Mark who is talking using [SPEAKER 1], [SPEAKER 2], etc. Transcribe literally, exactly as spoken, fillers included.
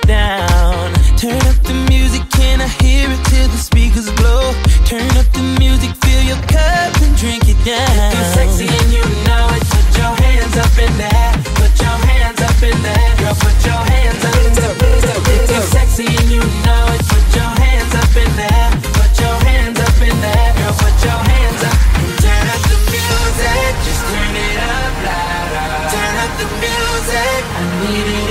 [SPEAKER 1] down. Turn up the music, can I hear it till the speakers blow? Turn up the music, fill your cup and drink it down. If you're sexy and you know it, put your hands up in there. Put your hands up in there. Girl, put your hands up in there. If you're sexy and you know it, put your hands up in there. Put your hands up in there. Girl, put your hands up. Turn up the music, just turn it up louder. Turn up the music, I need it